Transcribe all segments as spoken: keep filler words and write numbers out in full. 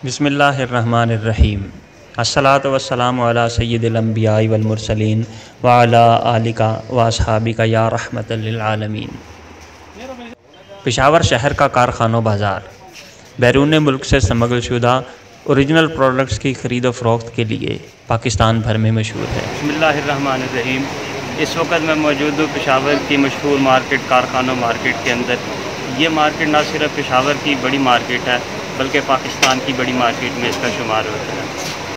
بسم اللہ الرحمن الرحیم الصلاۃ والسلام علی سید الانبیاء والمرسلین وعلی آلک و اصحابک یا رحمت للعالمین۔ پشاور شہر کا کارخانوں بازار بیرون ملک سے سمگل شدہ اوریجنل پروڈکٹس کی خرید و فروخت کے لیے پاکستان بھر میں مشہور ہے۔ بسم اللہ الرحمن الرحیم۔ اس وقت میں موجود ہوں پشاور کی مشہور مارکیٹ کارخانوں مارکیٹ کے اندر۔ یہ مارکیٹ نہ صرف پشاور کی بڑی مارکیٹ ہے بلکہ پاکستان کی بڑی مارکیٹ میں اس کا شمار ہوتا ہے۔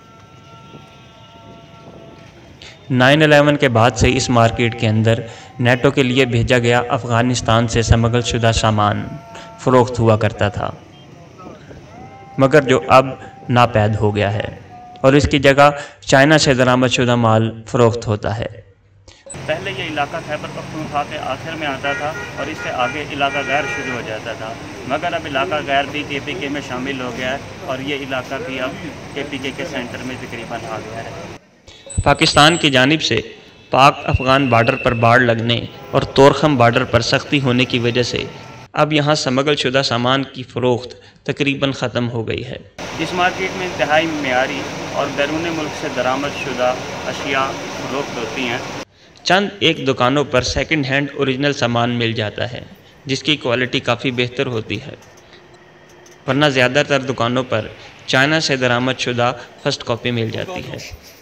نائن الیون کے بعد سے اس مارکیٹ کے اندر نیٹو کے لیے بھیجا گیا افغانستان سے سمگل شدہ سامان فروخت ہوا کرتا تھا، مگر جو اب ناپید ہو گیا ہے اور اس کی جگہ چائنا سے درآمد شدہ مال فروخت ہوتا ہے۔ پہلے یہ علاقہ خیبر پختونخوا کے آخر میں آتا تھا اور اس سے آگے علاقہ غیر شروع ہو جاتا تھا، مگر اب علاقہ غیر بھی کے پی کے میں شامل ہو گیا ہے اور یہ علاقہ بھی اب کے پی کے کے سینٹر میں تقریباً آ گیا ہے۔ پاکستان کی جانب سے پاک افغان بارڈر پر باڑ لگنے اور تورخم بارڈر پر سختی ہونے کی وجہ سے اب یہاں سمگل شدہ سامان کی فروخت تقریباً ختم ہو گئی ہے۔ اس مارکیٹ میں انتہائی معیاری اور بیرون ملک سے درآمد شدہ اشیاء فروخت ہوتی ہیں۔ چند ایک دکانوں پر سیکنڈ ہینڈ اوریجنل سامان مل جاتا ہے جس کی کوالٹی کافی بہتر ہوتی ہے، ورنہ زیادہ تر دکانوں پر چائنا سے درآمد شدہ فرسٹ کاپی مل جاتی ہے۔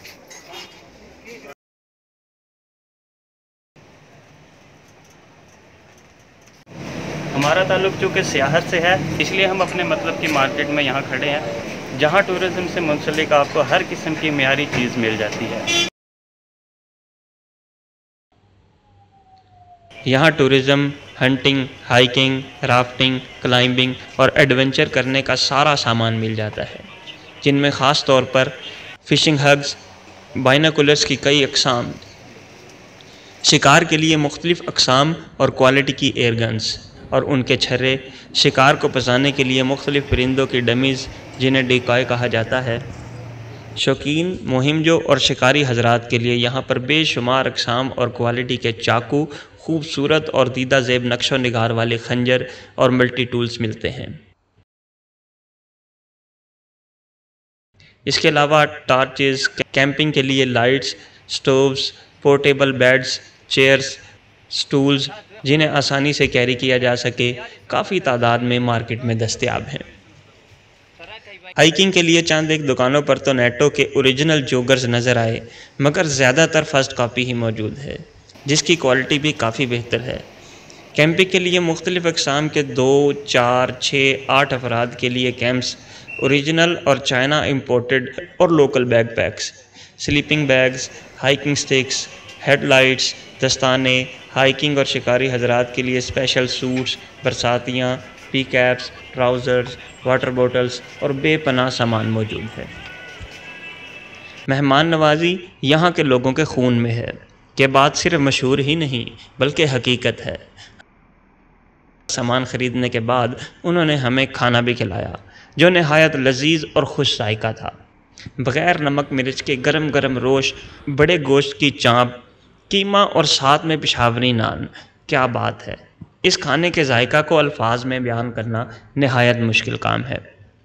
ہمارا تعلق چونکہ سیاحت سے ہے، اس لیے ہم اپنے مطلب کی مارکیٹ میں یہاں کھڑے ہیں جہاں ٹورزم سے منسلک آپ کو ہر قسم کی معیاری چیز مل جاتی ہے۔ یہاں tourism, hunting, hiking, rafting, climbing اور ایڈونچر کرنے کا سارا سامان مل جاتا ہے، جن میں خاص طور پر فشنگ ہگز، بائنوکولرز کی کئی اقسام، شکار کے لیے مختلف اقسام اور کوالٹی کی ایئر گنز اور ان کے چھرے، شکار کو پھنسانے کے لیے مختلف پرندوں کی ڈمیز جنہیں ڈیکوائے کہا جاتا ہے۔ شوقین مہمجو اور شکاری حضرات کے لیے یہاں پر بے شمار اقسام اور کوالٹی کے چاقو، خوبصورت اور دیدہ زیب نقش و نگار والے خنجر اور ملٹی ٹولز ملتے ہیں۔ اس کے علاوہ ٹارچز، کیمپنگ کے لیے lights, stoves, portable beds, chairs, stools جنہیں آسانی سے کیری کیا جا سکے کافی تعداد میں مارکیٹ میں دستیاب ہیں۔ ہائیکنگ کے لیے چند ایک دکانوں پر تو نیٹو کے اوریجنل جوگرز نظر آئے، مگر زیادہ تر فرسٹ کاپی ہی موجود ہے جس کی کوالٹی بھی کافی بہتر ہے۔ کیمپنگ کے لیے مختلف اقسام کے دو، چار، چھ، آٹھ افراد کے لیے کیمپس، اوریجنل اور چائنا امپورٹڈ اور local backpacks, sleeping bags, hiking sticks, headlights, دستانے، ہائیکنگ اور شکاری حضرات کے لیے اسپیشل سوٹس، برساتیاں، P caps, trousers, water bottles اور بے پناہ سامان موجود ہے۔ مہمان نوازی یہاں کے لوگوں کے خون میں ہے، یہ بات صرف مشہور ہی نہیں بلکہ حقیقت ہے۔ سامان خریدنے کے بعد انہوں نے ہمیں کھانا بھی کھلایا جو نہایت لذیذ اور خوش ذائقہ تھا۔ بغیر نمک مرچ کے گرم گرم روش، بڑے گوشت کی چانپ، قیمہ اور ساتھ میں پشاوری نان، کیا بات ہے! اس کھانے کے ذائقہ کو الفاظ میں بیان کرنا نہایت مشکل کام ہے۔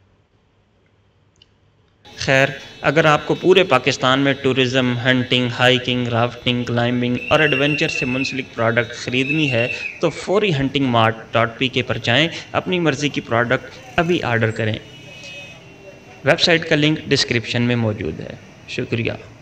خیر، اگر آپ کو پورے پاکستان میں tourism, hunting, hiking, rafting, climbing اور ایڈونچر سے منسلک پروڈکٹ خریدنی ہے تو فوری ہنٹنگ مارٹ ڈاٹ پی کے پر جائیں، اپنی مرضی کی پروڈکٹ ابھی آرڈر کریں۔ ویب سائٹ کا لنک ڈسکرپشن میں موجود ہے۔ شکریہ۔